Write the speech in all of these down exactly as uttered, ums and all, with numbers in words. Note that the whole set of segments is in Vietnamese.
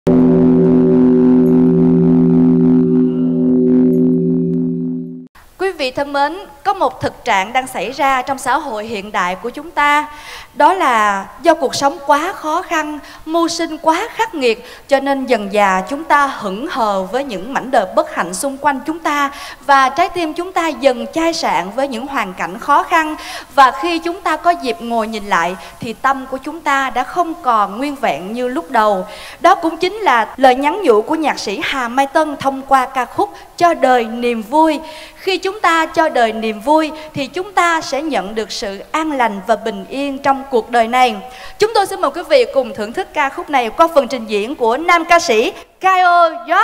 Quý vị thân mến, có một thực trạng đang xảy ra trong xã hội hiện đại của chúng ta. Đó là do cuộc sống quá khó khăn, mưu sinh quá khắc nghiệt, cho nên dần dà chúng ta hững hờ với những mảnh đời bất hạnh xung quanh chúng ta. Và trái tim chúng ta dần chai sạn với những hoàn cảnh khó khăn. Và khi chúng ta có dịp ngồi nhìn lại thì tâm của chúng ta đã không còn nguyên vẹn như lúc đầu. Đó cũng chính là lời nhắn nhủ của nhạc sĩ Hà Mai Tân thông qua ca khúc Cho Đời Niềm Vui. Khi chúng ta cho đời niềm vui thì chúng ta sẽ nhận được sự an lành và bình yên trong cuộc đời này. Chúng tôi xin mời quý vị cùng thưởng thức ca khúc này qua phần trình diễn của nam ca sĩ Kyo York.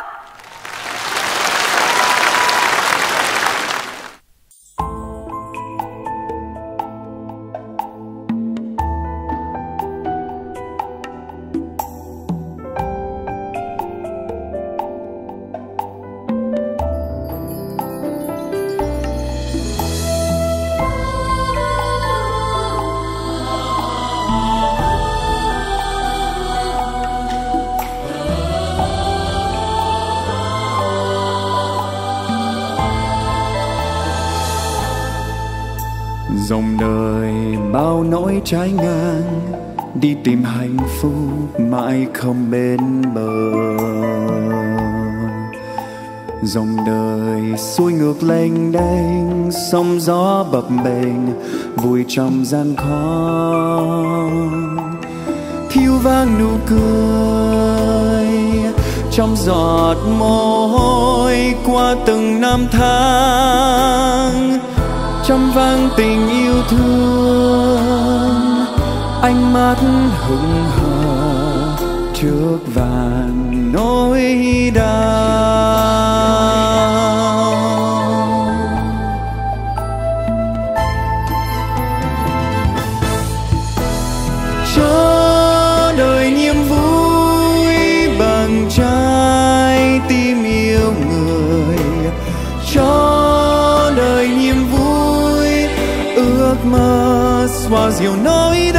Dòng đời bao nỗi trái ngang, đi tìm hạnh phúc mãi không bên bờ. Dòng đời xuôi ngược lênh đênh, sóng gió bập bềnh, vui trong gian khó. Thiếu vang nụ cười trong giọt mồ hôi qua từng năm tháng. Trong vang tình yêu thương, ánh mắt hững hờ trước vàn nỗi đau. Cho đời niềm vui bằng trái tim yêu người, cho đời niềm vui ước mơ xoa dịu nỗi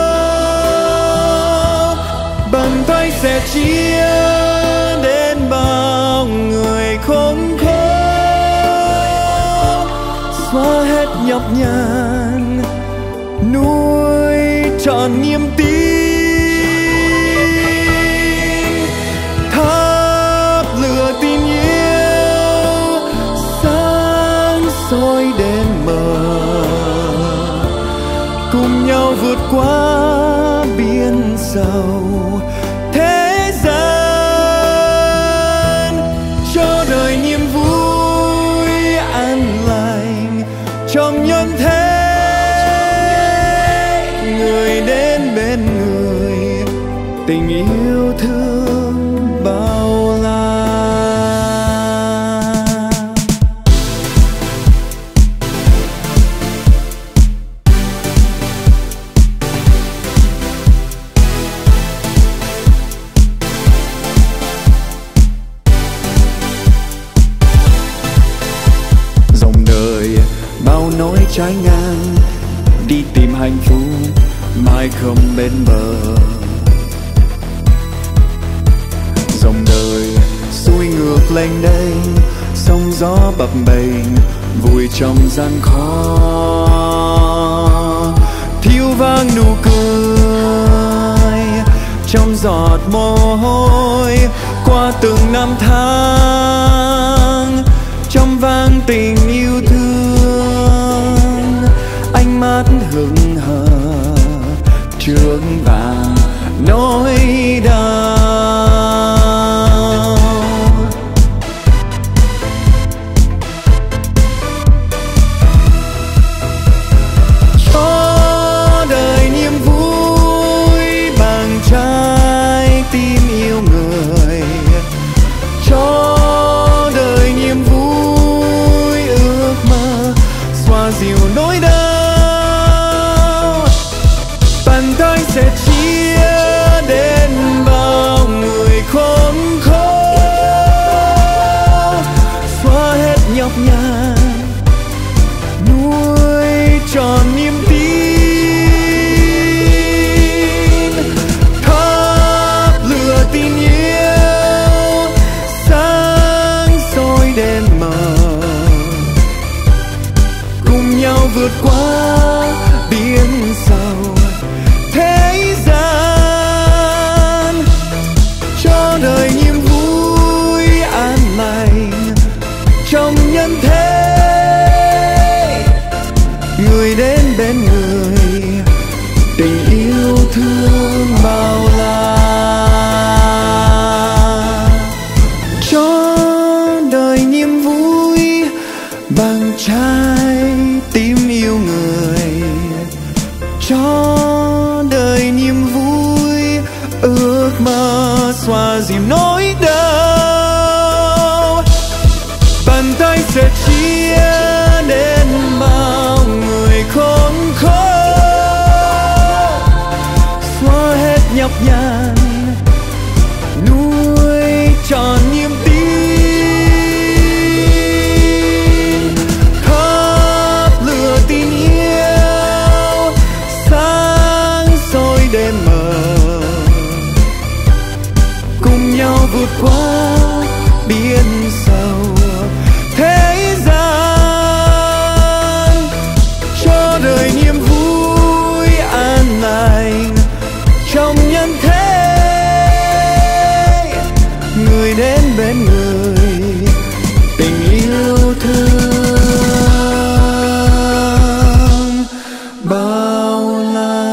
đau. Bằng tay sẻ chia đến bao người khốn khó, xóa hết nhọc nhằn, nuôi trọn niềm tin. Thắp lửa tình yêu sáng soi đến mờ, cùng nhau vượt qua biển sâu thế gian. Cho đời niềm vui an lành trong nhân thế, người đến bên người, tình yêu thương bao la. Bao nỗi trái ngang, đi tìm hạnh phúc mãi không bên bờ. Dòng đời xuôi ngược lênh đênh, sóng gió bập bềnh, vui trong gian khó. Thiếu vang nụ cười trong giọt mồ hôi qua từng năm tháng. Trong vang tình yêu thương, ánh mắt hững hờ trước vàng nỗi đau. Cho đời niềm vui bằng trái tim yêu người, cho đời niềm vui nỗi đau. Bàn tay sẽ chia đến bao người khốn khó, xóa hết nhọc nhằn, nuôi tròn niềm tin, thắp lửa tình yêu sáng soi đêm mờ, cùng nhau vượt qua biển sâu thế gian, cho đời niềm vui an lành trong nhân thế. Người đến bên người tình yêu thương bao la.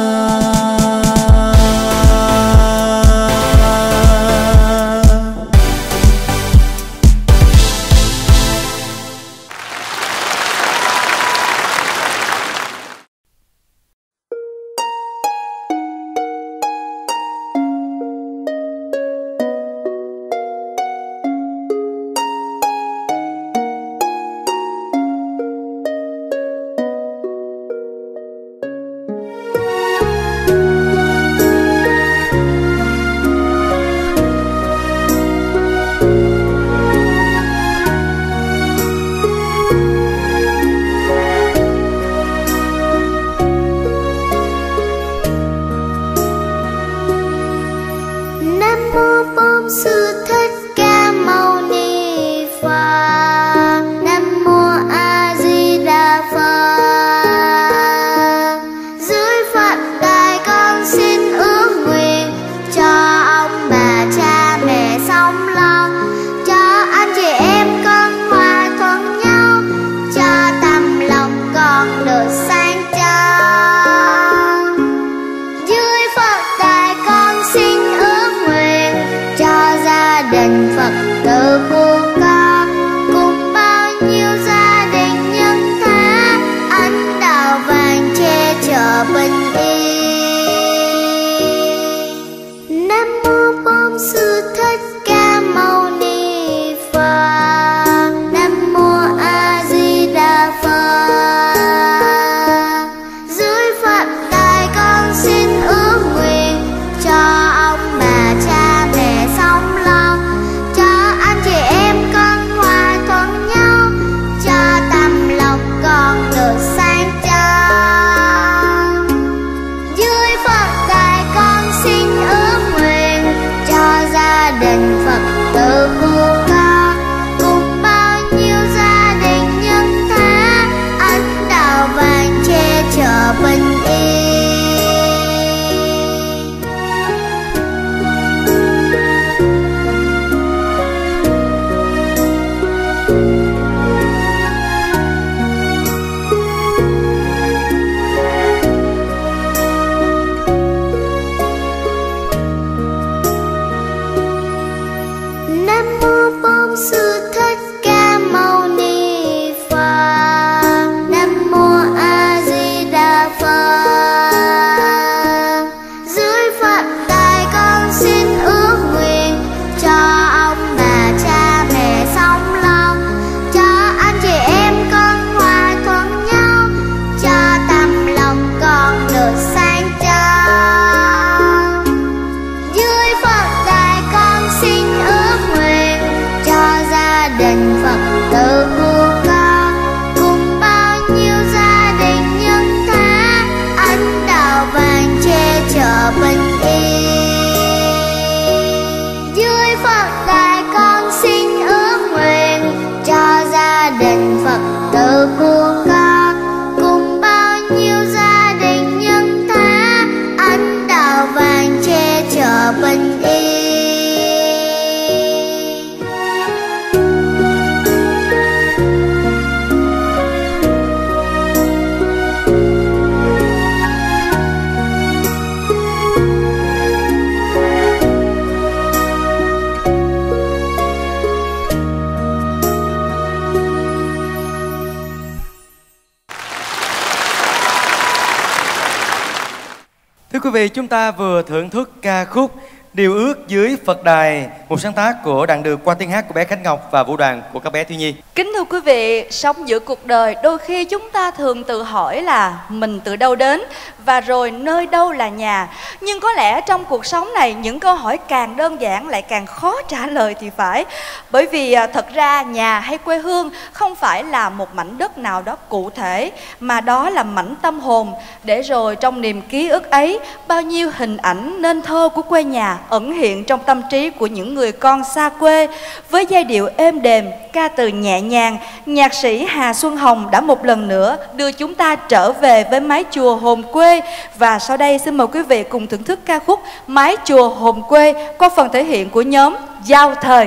Thưa quý vị, chúng ta vừa thưởng thức ca khúc Điều ước dưới Phật đài, một sáng tác của đoạn được qua tiếng hát của bé Khánh Ngọc và vũ đoàn của các bé thiếu nhi. Kính thưa quý vị, sống giữa cuộc đời đôi khi chúng ta thường tự hỏi là mình từ đâu đến và rồi nơi đâu là nhà. Nhưng có lẽ trong cuộc sống này những câu hỏi càng đơn giản lại càng khó trả lời thì phải. Bởi vì thật ra nhà hay quê hương không phải là một mảnh đất nào đó cụ thể, mà đó là mảnh tâm hồn. Để rồi trong niềm ký ức ấy, bao nhiêu hình ảnh nên thơ của quê nhà ẩn hiện trong tâm trí của những người con xa quê. Với giai điệu êm đềm, ca từ nhẹ nhàng, nhạc sĩ Hà Xuân Hồng đã một lần nữa đưa chúng ta trở về với mái chùa hồn quê. Và sau đây xin mời quý vị cùng thưởng thức ca khúc Mái chùa hồn quê qua phần thể hiện của nhóm Giao Thời.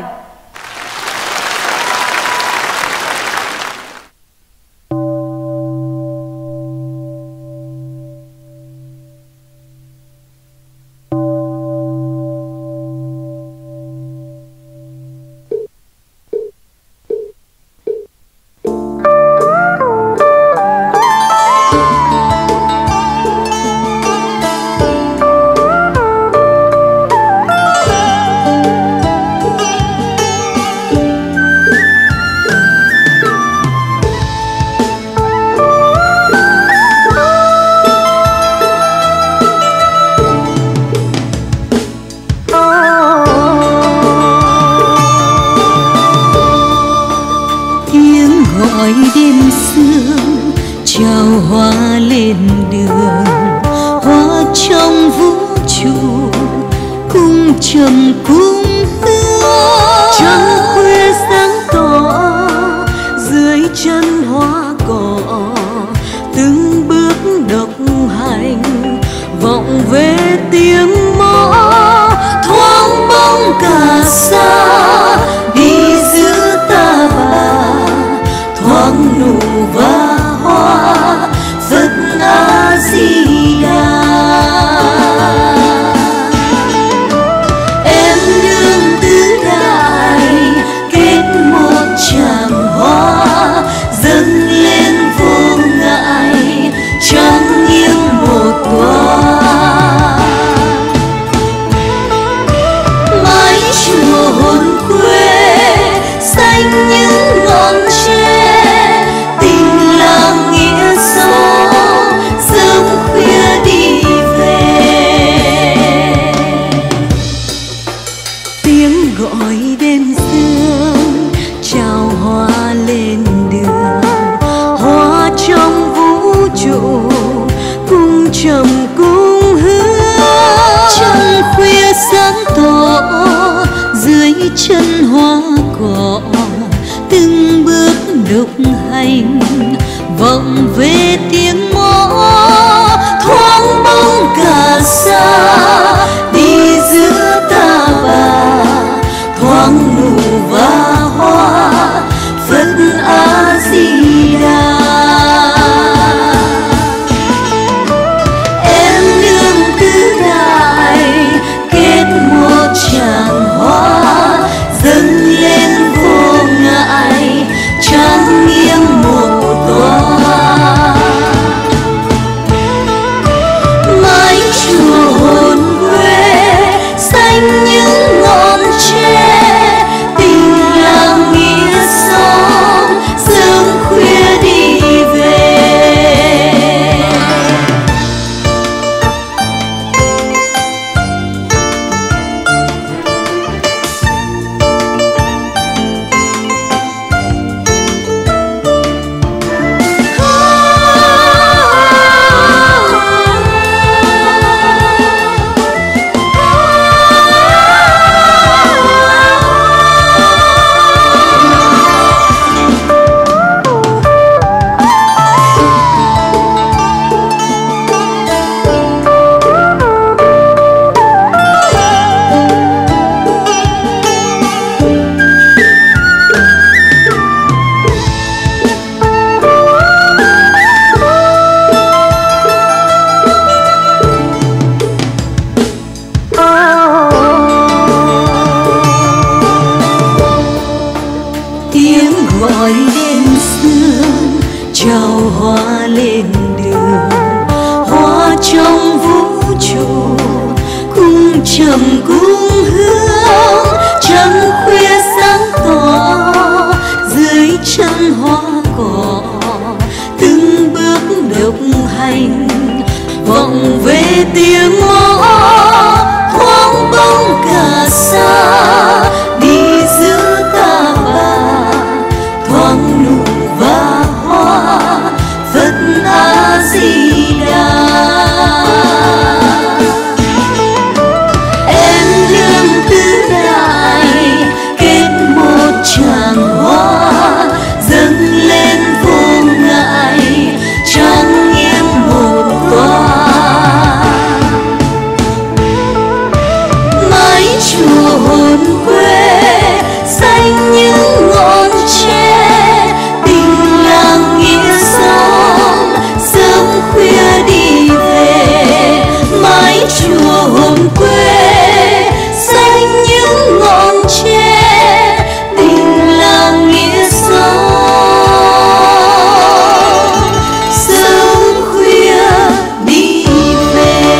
trầm cung hương trăng khuya sáng tỏ dưới chân hoa cỏ, từng bước độc hành vọng về tiếng mõ thoáng bóng cả xa đi giữa ta bà thoáng nụ và hoa Phật A Di Đà. Em lương tứ đại kết một tràng hoa dâng lên vô ngại trang nghiêm một tòa mái chùa hồn quê xanh những ngọn tre, tình làng nghĩa xóm sớm khuya đi về. Mái chùa hồn quê xanh những ngọn tre, tình làng nghĩa xóm sớm khuya đi về.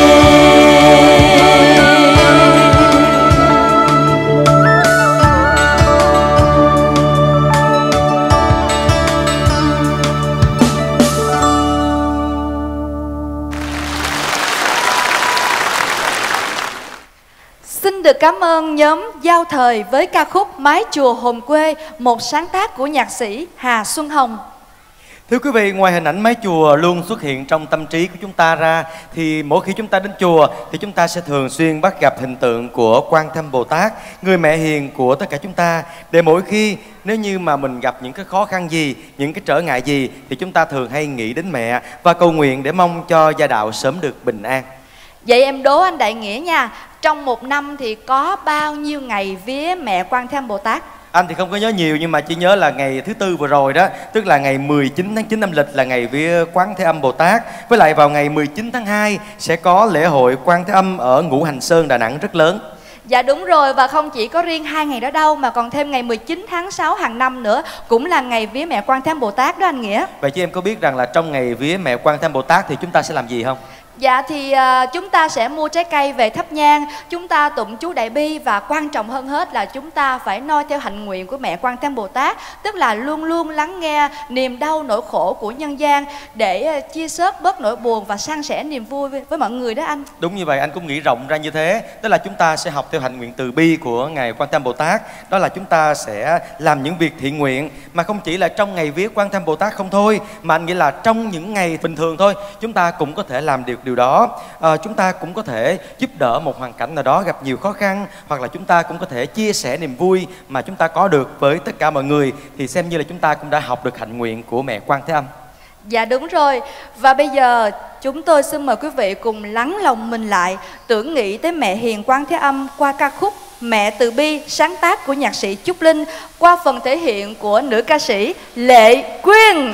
Xin được cảm ơn nhóm Giao Thời với ca khúc Mái Chùa Hồn Quê, một sáng tác của nhạc sĩ Hà Xuân Hồng. Thưa quý vị, ngoài hình ảnh mái chùa luôn xuất hiện trong tâm trí của chúng ta ra, thì mỗi khi chúng ta đến chùa thì chúng ta sẽ thường xuyên bắt gặp hình tượng của Quan Thế Âm Bồ Tát, người mẹ hiền của tất cả chúng ta. Để mỗi khi nếu như mà mình gặp những cái khó khăn gì, những cái trở ngại gì thì chúng ta thường hay nghĩ đến mẹ và cầu nguyện để mong cho gia đạo sớm được bình an. Vậy em đố anh Đại Nghĩa nha, trong một năm thì có bao nhiêu ngày vía mẹ Quan Thế Âm Bồ Tát? Anh thì không có nhớ nhiều nhưng mà chỉ nhớ là ngày thứ tư vừa rồi đó, tức là ngày mười chín tháng chín âm lịch là ngày vía Quán Thế Âm Bồ Tát. Với lại vào ngày mười chín tháng hai sẽ có lễ hội Quan Thế Âm ở Ngũ Hành Sơn, Đà Nẵng rất lớn. Dạ đúng rồi, và không chỉ có riêng hai ngày đó đâu mà còn thêm ngày mười chín tháng sáu hàng năm nữa, cũng là ngày vía mẹ Quan Thế Âm Bồ Tát đó anh Nghĩa. Vậy chứ em có biết rằng là trong ngày vía mẹ Quan Thế Âm Bồ Tát thì chúng ta sẽ làm gì không? Dạ thì uh, chúng ta sẽ mua trái cây về thắp nhang, chúng ta tụng chú Đại Bi, và quan trọng hơn hết là chúng ta phải noi theo hạnh nguyện của mẹ Quan Thế Âm Bồ Tát, tức là luôn luôn lắng nghe niềm đau nỗi khổ của nhân gian để uh, chia sớt bớt nỗi buồn và san sẻ niềm vui với, với mọi người đó anh. Đúng như vậy, anh cũng nghĩ rộng ra như thế, tức là chúng ta sẽ học theo hạnh nguyện từ bi của ngài Quan Thế Âm Bồ Tát, đó là chúng ta sẽ làm những việc thiện nguyện mà không chỉ là trong ngày vía Quan Thế Âm Bồ Tát không thôi, mà anh nghĩ là trong những ngày bình thường thôi chúng ta cũng có thể làm được điều đó. À, chúng ta cũng có thể giúp đỡ một hoàn cảnh nào đó gặp nhiều khó khăn, hoặc là chúng ta cũng có thể chia sẻ niềm vui mà chúng ta có được với tất cả mọi người, thì xem như là chúng ta cũng đã học được hạnh nguyện của mẹ Quan Thế Âm. Dạ đúng rồi, và bây giờ chúng tôi xin mời quý vị cùng lắng lòng mình lại, tưởng nghĩ tới mẹ hiền Quan Thế Âm qua ca khúc Mẹ Từ Bi, sáng tác của nhạc sĩ Trúc Linh, qua phần thể hiện của nữ ca sĩ Lệ Quyên.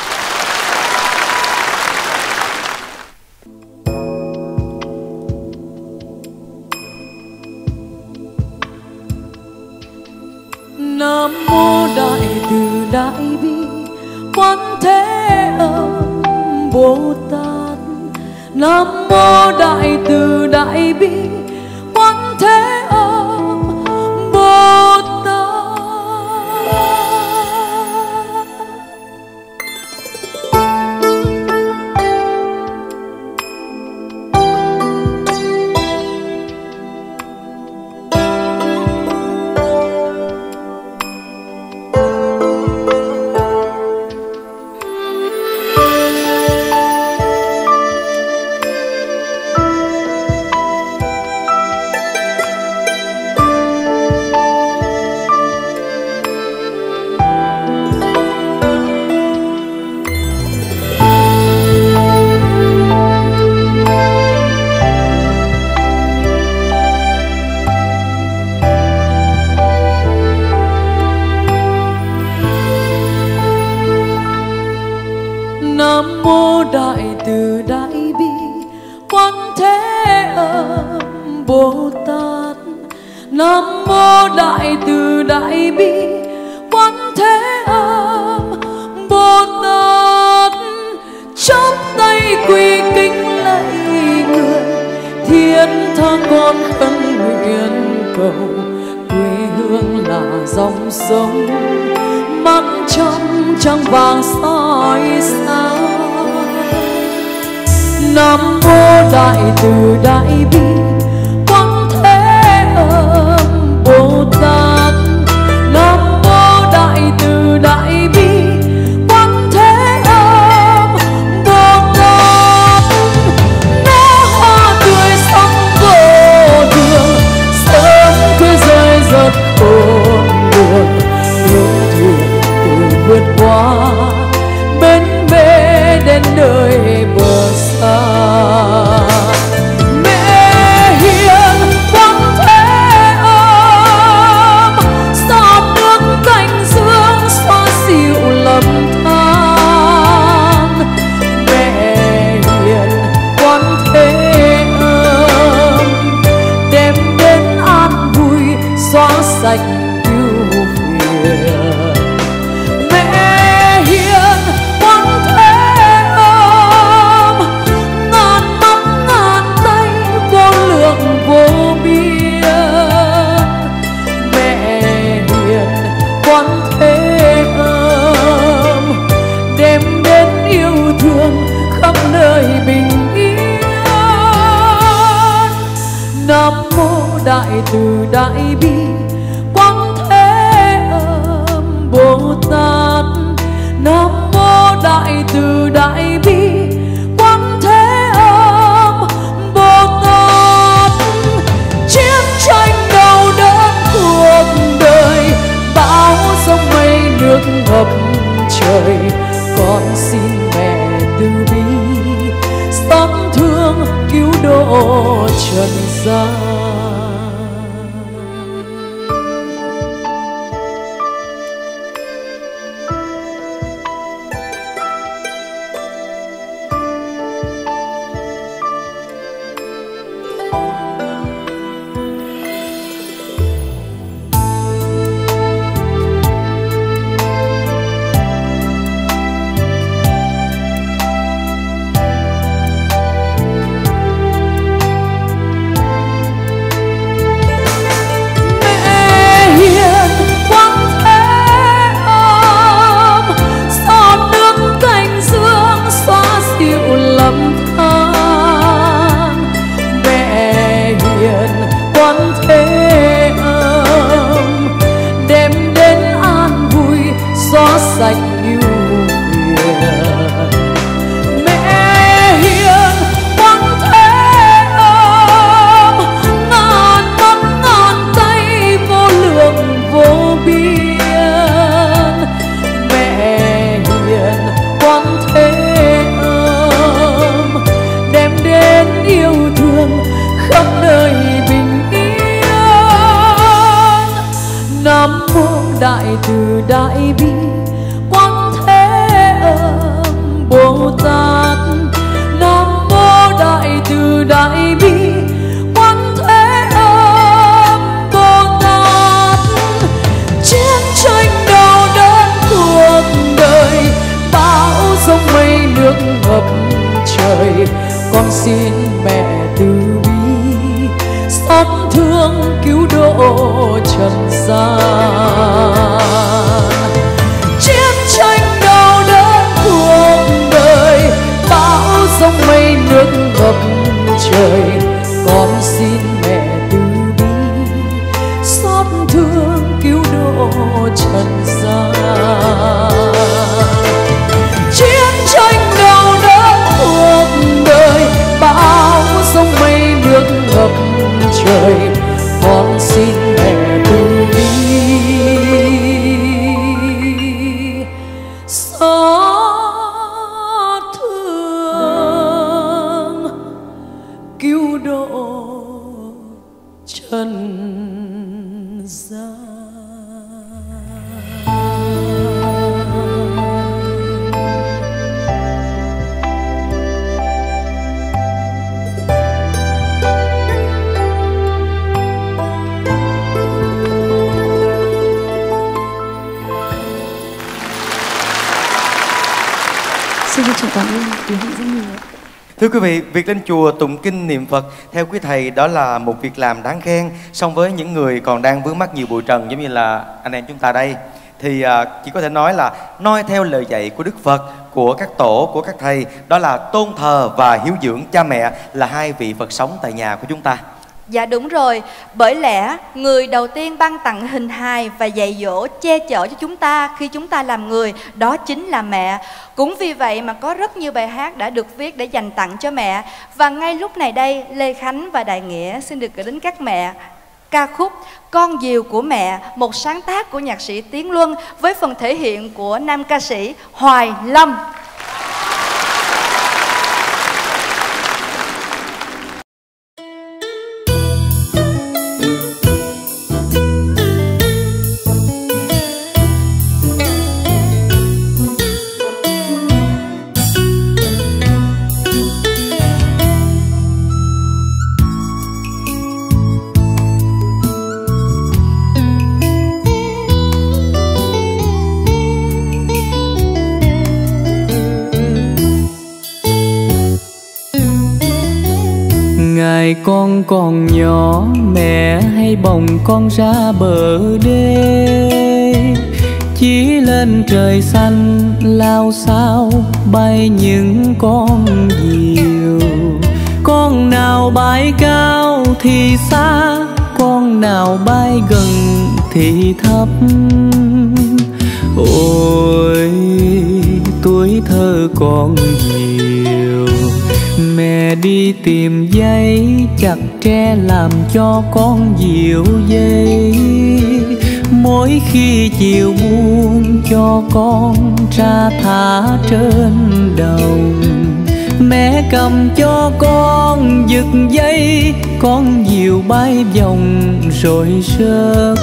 Nam mô Đại Từ Đại Bi Quan Thế Âm Bồ Tát. Nam mô Đại Từ Đại Bi Quan Thế Âm Bồ Tát. Nam mô Đại Từ Đại Bi Quan Thế Âm Bồ Tát. Nam mô Đại Từ Đại Bi Quan Thế Âm Bồ Tát. Chắp tay quy kính lạy người, thiên tha con khấn cầu, quê hương là dòng sông mắt trong trăng vàng soi sáng. Nam mô Đại Từ Đại Bi Quang Thế Âm Bồ Tát. Nam mô Đại Từ Đại Bi Quang Thế Âm Bồ Tát. Nó hoa tươi sống vô thường, sớm cứ rơi rớt khôn buồn. Yêu thương từ vượt qua bên bể đến nơi bờ xa. Mẹ hiền Quang Thế Âm, giọt nước cánh dương xoa dịu lầm than. Mẹ hiền Quang Thế Âm, đem đến an vui xóa sạch ưu phiền. Mẹ hiền Quang Thế Âm, ngàn mắt ngàn tay vô lượng vô biên. Mẹ hiền Quang Thế Âm, đem đến yêu thương khắp nơi bình yên. Nam mô Đại Từ Đại Bi Quang Thế Âm Bồ Tát. Nam mô Đại Từ Đại Bi Quang Thế Âm Bồ Tát. Chiến tranh đau đớn cuộc đời, bão giông mây nước ngập trời. Con xin mẹ từ bi xót thương cứu độ trần gian. Đại Từ Đại Bi Quang Thế Âm Bồ Tát. Nam mô Đại Từ Đại Bi Quang Thế Âm Bồ Tát. Chiến tranh đau đớn cuộc đời, bão giông mây nước ngập trời. Con xin mẹ từ bi xót thương cứu độ trần gian. Chiến tranh đau đớn cuộc đời, bão giông mây nước ngập trời. Con xin mẹ từ bi xót thương cứu độ trần gian. Chiến tranh đau đớn cuộc đời, bão giông mây nước ngập trời. Con xin mẹ từ bi xót thương cứu độ trần gian. Xin được cảm ơn quý vị rất nhiều. Thưa quý vị, việc lên chùa tụng kinh niệm Phật theo quý thầy đó là một việc làm đáng khen. Song với những người còn đang vướng mắc nhiều bụi trần giống như là anh em chúng ta đây, thì à, chỉ có thể nói là noi theo lời dạy của Đức Phật, của các tổ, của các thầy, đó là tôn thờ và hiếu dưỡng cha mẹ là hai vị Phật sống tại nhà của chúng ta. Dạ đúng rồi, bởi lẽ người đầu tiên ban tặng hình hài và dạy dỗ che chở cho chúng ta khi chúng ta làm người, đó chính là mẹ. Cũng vì vậy mà có rất nhiều bài hát đã được viết để dành tặng cho mẹ. Và ngay lúc này đây, Lê Khánh và Đại Nghĩa xin được gửi đến các mẹ ca khúc Con Diều của Mẹ, một sáng tác của nhạc sĩ Tiến Luân với phần thể hiện của nam ca sĩ Hoài Lâm. Ngày con còn nhỏ, mẹ hay bồng con ra bờ đê, chỉ lên trời xanh lao sao bay những con diều. Con nào bay cao thì xa, con nào bay gần thì thấp. Ôi tuổi thơ con diều, mẹ đi tìm dây chặt tre làm cho con diều dây. Mỗi khi chiều buông cho con ra thả trên đồng, mẹ cầm cho con giật dây, con diều bay vòng rồi rớt.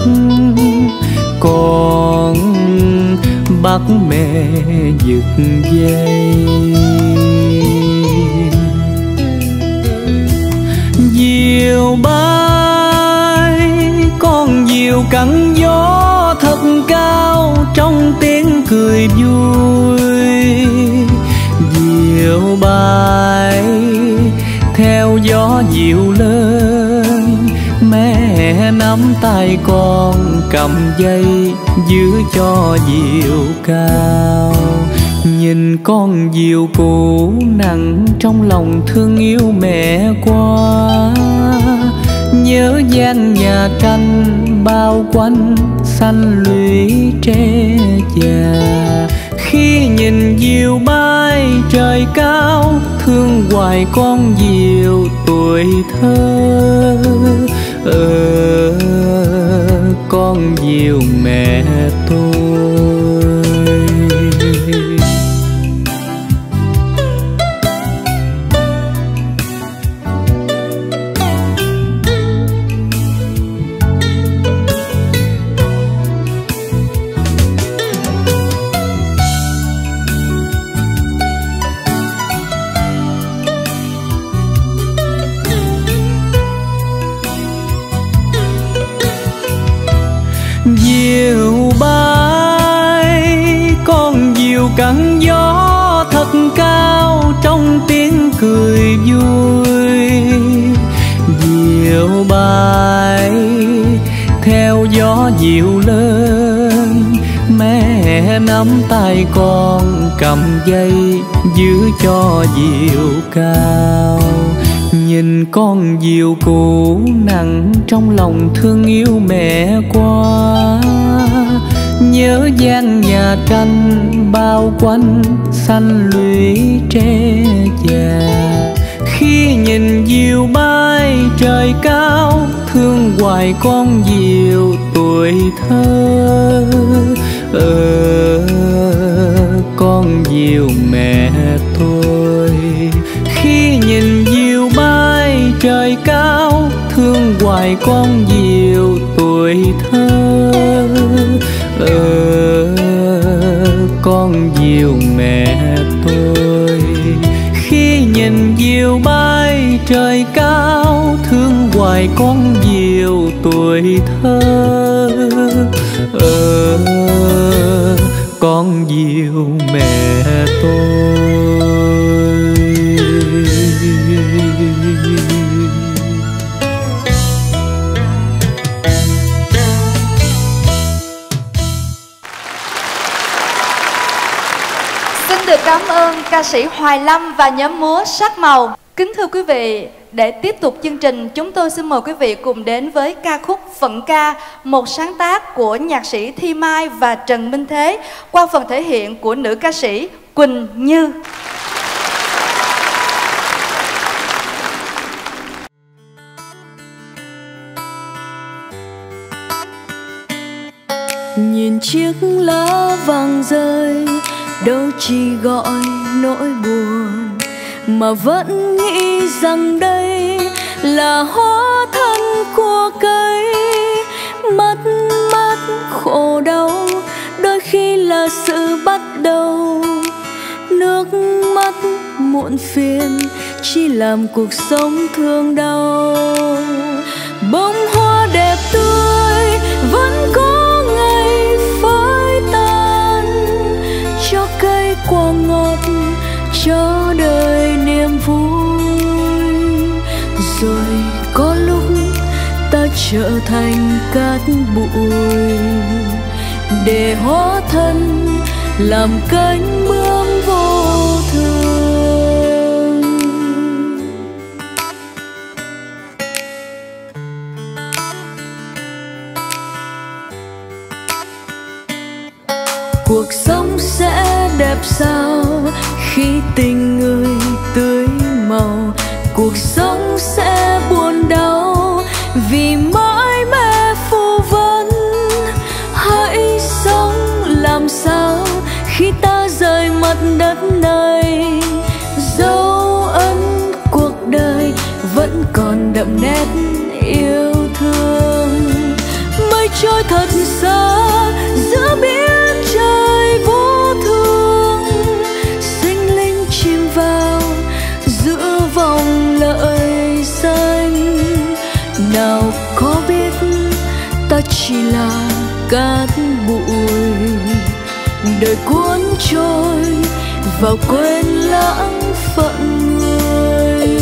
Con bắt mẹ giật dây. Diều bay, con diều cắn gió thật cao trong tiếng cười vui. Diều bay theo gió dịu lên, mẹ nắm tay con cầm dây giữ cho diều cao. Nhìn con diều cũ nặng trong lòng thương yêu mẹ quá, nhớ gian nhà tranh bao quanh xanh lũy tre già. Khi nhìn diều bay trời cao, thương hoài con diều tuổi thơ. Ờ, con diều mẹ tôi. Diều bay, con diều cắn gió thật cao trong tiếng cười vui. Diều bay theo gió dịu lên, mẹ nắm tay con cầm dây giữ cho diều cao. Nhìn con diều cũ nặng trong lòng thương yêu mẹ quá, nhớ gian nhà tranh bao quanh xanh lũy tre già. Khi nhìn diều bay trời cao, thương hoài con diều tuổi thơ. Ờ, con diều mẹ tôi. Khi nhìn diều bay trời cao, thương hoài con diều tuổi thơ. Ờ, con diều mẹ tôi. Khi nhìn diều bay trời cao, thương hoài con diều tuổi thơ. Ờ, con diều mẹ tôi. được cảm ơn ca sĩ Hoài Lâm và nhóm múa Sắc Màu. Kính thưa quý vị, để tiếp tục chương trình, chúng tôi xin mời quý vị cùng đến với ca khúc Phận Ca, một sáng tác của nhạc sĩ Thi Mai và Trần Minh Thế qua phần thể hiện của nữ ca sĩ Quỳnh Như. Nhìn chiếc lá vàng rơi, đâu chỉ gọi nỗi buồn, mà vẫn nghĩ rằng đây là hóa thân của cây. Mất mát khổ đau đôi khi là sự bắt đầu, nước mắt muộn phiền chỉ làm cuộc sống thương đau. Bông hoa đẹp tươi vẫn có ngày phai tàn, cho cây quả ngọt cho đời niềm vui. Rồi có lúc ta trở thành cát bụi, để hóa thân làm cánh bướm vô thường. Cuộc sống sẽ đẹp sao khi tình người tươi màu, cuộc sống sẽ buồn đau vì mãi mê phù vân. Hãy sống làm sao khi ta rời mặt đất này, dấu ấn cuộc đời vẫn còn đậm nét yêu thương. Mây trôi thật xa giữa biển trời vô thường, sinh linh chìm vào giữa vòng lợi danh. Nào có biết ta chỉ là cát bụi, đời cuốn trôi vào quên lãng phận người.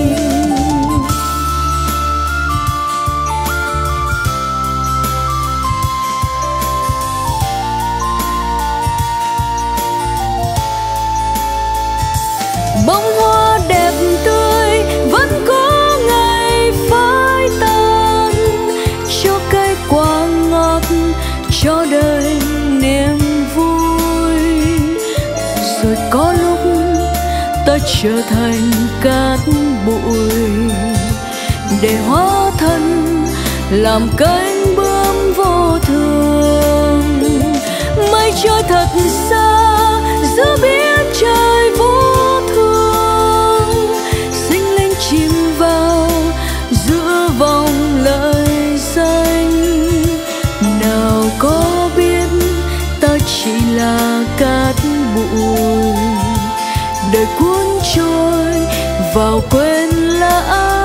Bông hoa đẹp tươi vẫn có ngày phai tàn, cho cây quả ngọt cho đời niềm vui. Rồi có lúc ta trở thành cát bụi, để hóa thân làm cánh bướm vô thường. Mây trôi thật xa giữa biển trời vô thường, sinh linh chìm vào giữa vòng lợi danh. Nào có biết ta chỉ là cát bụi, đời cuốn trôi vào quên lãng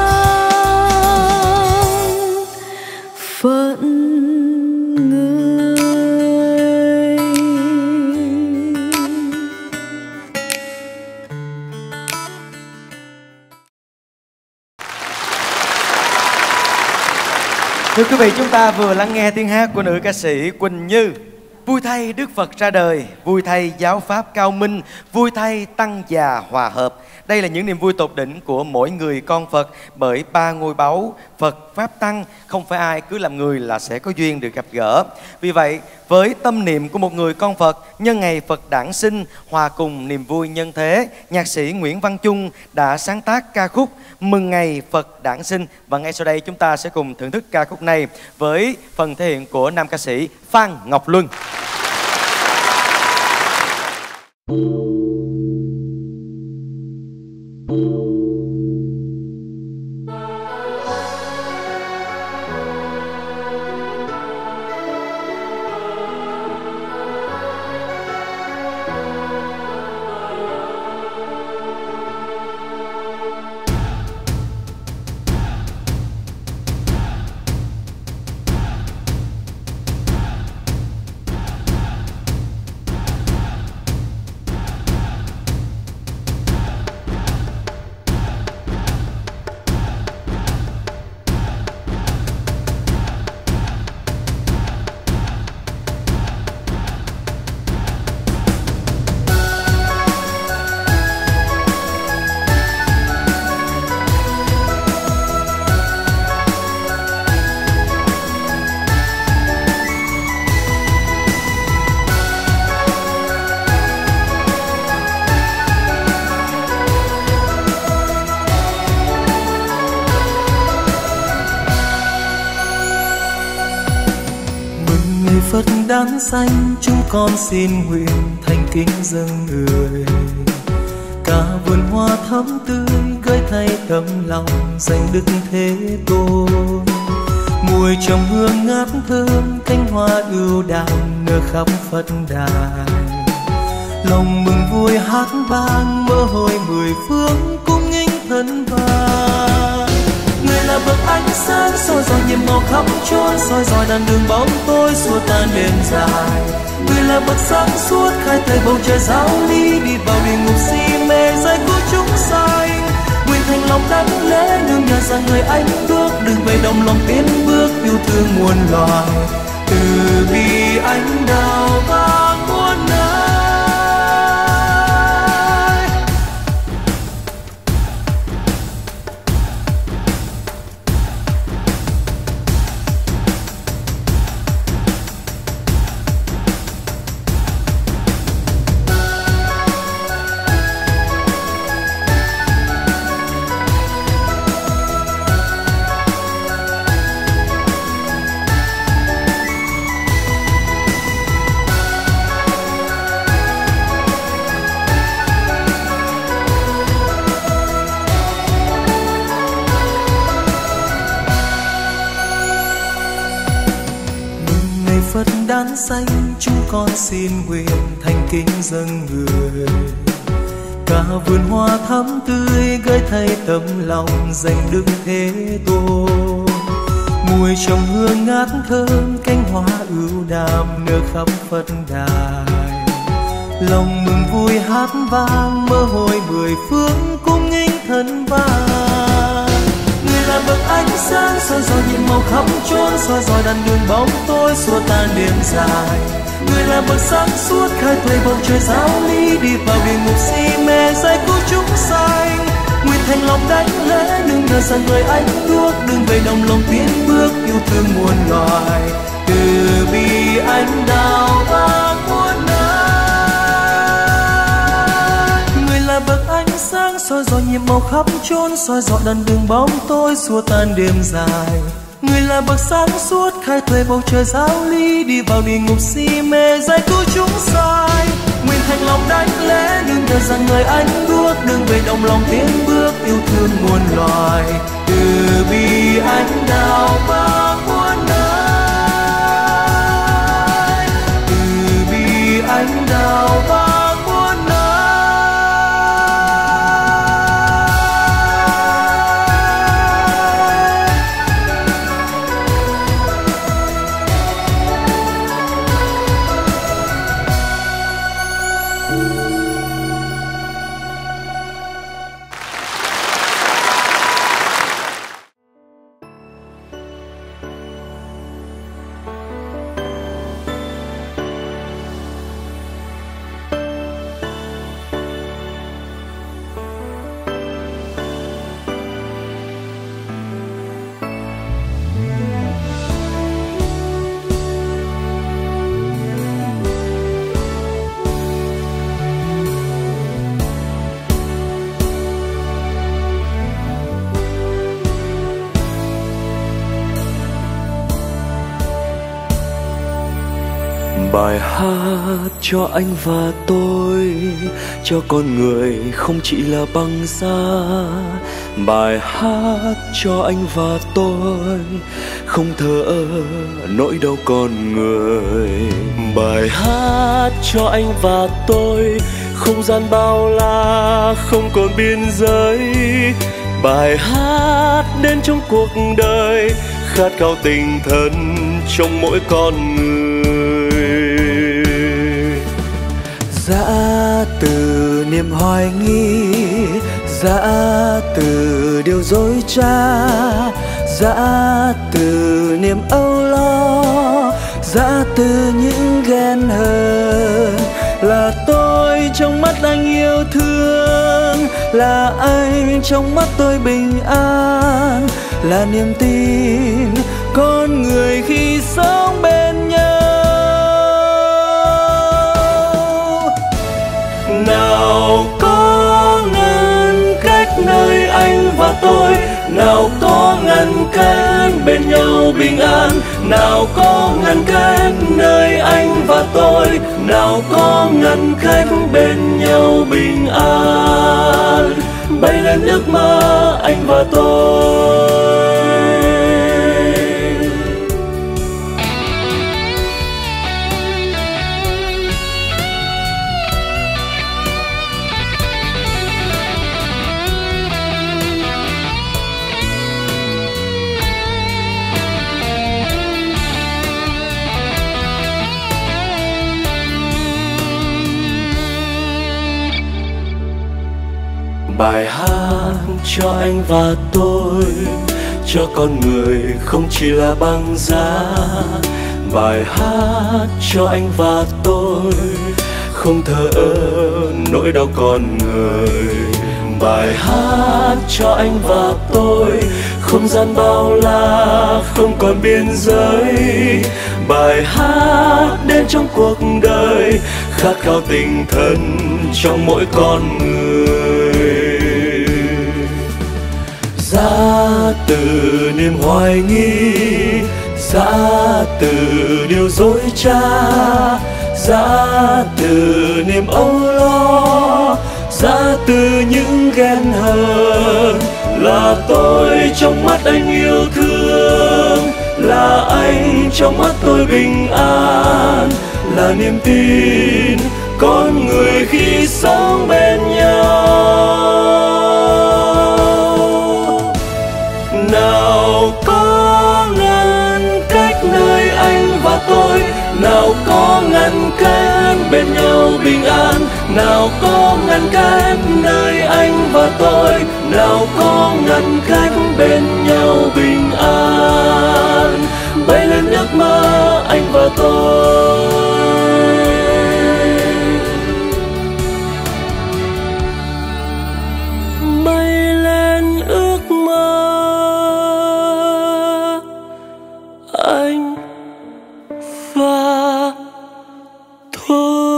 phận người. Thưa quý vị, chúng ta vừa lắng nghe tiếng hát của nữ ca sĩ Quỳnh Như. Vui thay Đức Phật ra đời, vui thay giáo pháp cao minh, vui thay tăng già hòa hợp. Đây là những niềm vui tột đỉnh của mỗi người con Phật, bởi ba ngôi báu Phật Pháp Tăng không phải ai cứ làm người là sẽ có duyên được gặp gỡ. Vì vậy, với tâm niệm của một người con Phật nhân ngày Phật đản sinh, hòa cùng niềm vui nhân thế, nhạc sĩ Nguyễn Văn Chung đã sáng tác ca khúc Mừng ngày Phật đản sinh. Và ngay sau đây chúng ta sẽ cùng thưởng thức ca khúc này với phần thể hiện của nam ca sĩ Phan Ngọc Luân. Phật đản sanh, chúng con xin nguyện thành kính dâng người. Cả vườn hoa thắm tươi gửi thay tấm lòng dành Đức Thế Tôn. Mùi trong hương ngát thơm, cánh hoa ưu đàm nở khắp Phật đài. Lòng mừng vui hát vang, mơ hồi mười phương cung nghinh thân vang. Người là bậc ánh sáng soi dọi nhiệm màu khắp chốn, soi dọi đàn đường bóng tối xua tan đêm dài. Người là bậc sáng suốt khai thời bầu trời giáo lý, đi vào địa ngục si mê giải cứu chúng sanh. Nguyện thành lòng đảnh lễ nương nhờ rằng người anh bước, đừng về đồng lòng tiến bước yêu thương muôn loài. Từ bi ánh đào vang muôn nơi. Phật đản sanh, chúng con xin nguyện thành kính dâng người. Cả vườn hoa thắm tươi gửi thay tấm lòng dành Đức Thế Tôn. Mùi trong hương ngát thơm, cánh hoa ưu đàm nở khắp Phật đài. Lòng mừng vui hát vang, mơ hồi mười phương cung nghinh thân vang. Người là bậc ánh sáng soi dọi nhiệm màu khắp chốn, soi dọi đàn đường bóng tối xua tan đêm dài. Người là bậc sáng suốt khai thuế bầu trời giáo lý, đi vào địa ngục si mê giải cứu chúng sanh. Nguyện thành lòng đảnh lễ nương nhờ rằng người anh bước, đừng về đồng lòng tiến bước yêu thương muôn loài. Từ bi ánh đào vang muôn nơi. Người là bậc ánh sáng soi dọi nhiệm màu khắp chốn, soi dọi đàn đường bóng tối xua tan đêm dài. Người là bậc sáng suốt khai thuế bầu trời giáo lý, đi vào địa ngục si mê giải cứu chúng sanh. Nguyện thành lòng đảnh lễ nương nhờ rằng người anh bước, đừng về đồng lòng tiến bước yêu thương muôn loài. Từ bi ánh đào vang muôn nơi. Từ bi ánh đào vang muôn nơi. Bài hát cho anh và tôi, cho con người không chỉ là băng giá. Bài hát cho anh và tôi, không thờ ơ nỗi đau con người. Bài hát cho anh và tôi, không gian bao la không còn biên giới. Bài hát đến trong cuộc đời, khát khao tình thân trong mỗi con người. Dã từ niềm hoài nghi, dã từ điều dối trá, dã từ niềm âu lo, dã từ những ghen hờn. Là tôi trong mắt anh yêu thương, là anh trong mắt tôi bình an, là niềm tin con người khi sống bên nhau. Nào có ngăn cách nơi anh và tôi, nào có ngăn ngăn cách bên nhau bình an, nào có ngăn cách nơi anh và tôi, nào có ngăn cách bên nhau bình an. Bay lên ước mơ anh và tôi. Bài hát cho anh và tôi, cho con người không chỉ là băng giá. Bài hát cho anh và tôi, không thờ ơ nỗi đau con người. Bài hát cho anh và tôi, không gian bao la không còn biên giới. Bài hát đến trong cuộc đời, khát khao tình thân trong mỗi con người. Ra từ niềm hoài nghi, ra từ điều dối trá, ra từ niềm âu lo, ra từ những ghen hờn. Là tôi trong mắt anh yêu thương, là anh trong mắt tôi bình an, là niềm tin con người khi sống bên nhau. Nào có ngăn cách nơi anh và tôi, nào có ngăn cách bên nhau bình an, nào có ngăn cách nơi anh và tôi, nào có ngăn cách bên nhau bình an. Bay lên ước mơ anh và tôi. Bay lên ước mơ anh và tôi.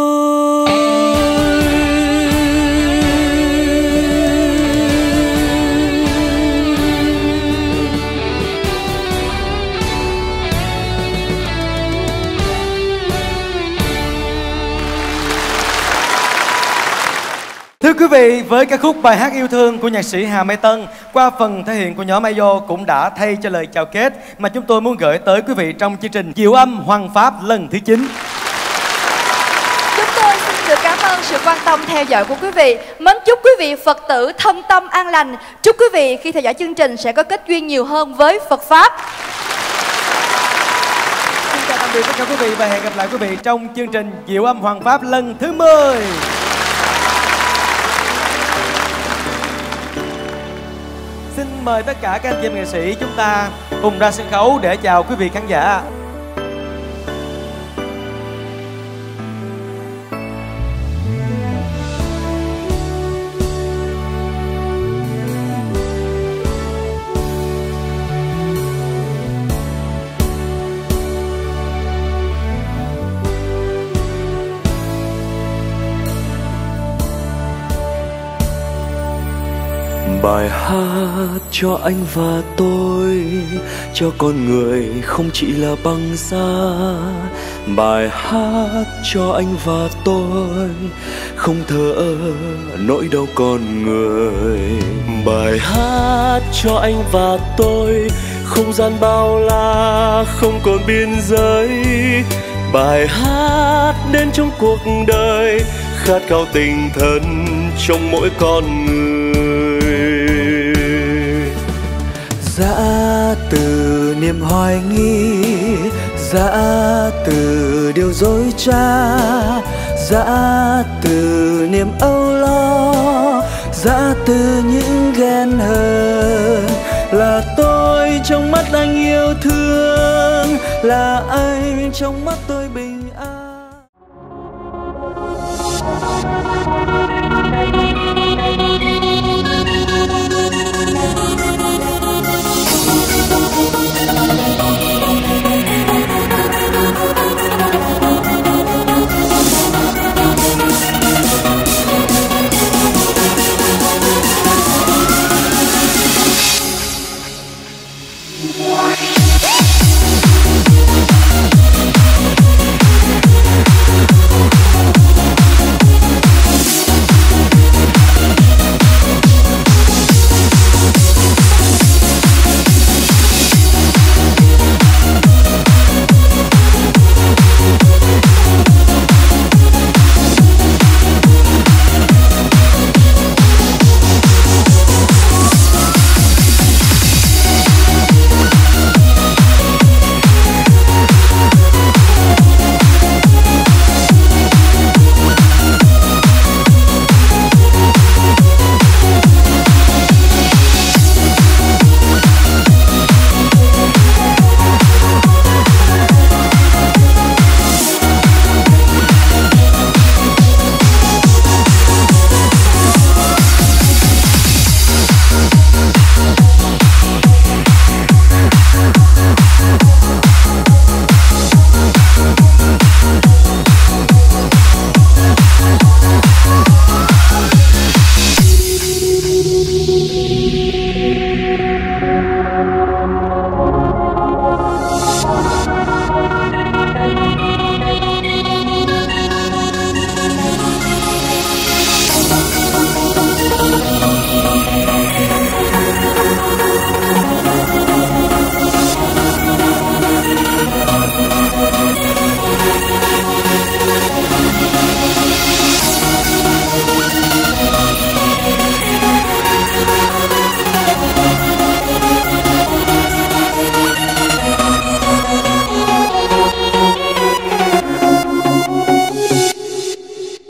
Thưa quý vị, với ca khúc Bài hát yêu thương của nhạc sĩ Hà Mai Tân, qua phần thể hiện của nhóm Mayo cũng đã thay cho lời chào kết mà chúng tôi muốn gửi tới quý vị trong chương trình Diệu Âm Hoàng Pháp lần thứ chín. Chúng tôi xin được cảm ơn sự quan tâm theo dõi của quý vị. Mến chúc quý vị Phật tử thân tâm an lành. Chúc quý vị khi theo dõi chương trình sẽ có kết duyên nhiều hơn với Phật Pháp. Xin chào tạm biệt tất cả quý vị và hẹn gặp lại quý vị trong chương trình Diệu Âm Hoàng Pháp lần thứ mười. Xin mời tất cả các anh chị em nghệ sĩ chúng ta cùng ra sân khấu để chào quý vị khán giả. Bài hát cho anh và tôi, cho con người không chỉ là băng giá. Bài hát cho anh và tôi, không thờ ơ nỗi đau con người. Bài hát cho anh và tôi, không gian bao la không còn biên giới. Bài hát đến trong cuộc đời, khát khao tình thân trong mỗi con người. Ra từ niềm hoài nghi, ra từ điều dối trá, ra từ niềm âu lo, ra từ những ghen hờn. Là tôi trong mắt anh yêu thương, là anh trong mắt tôi bình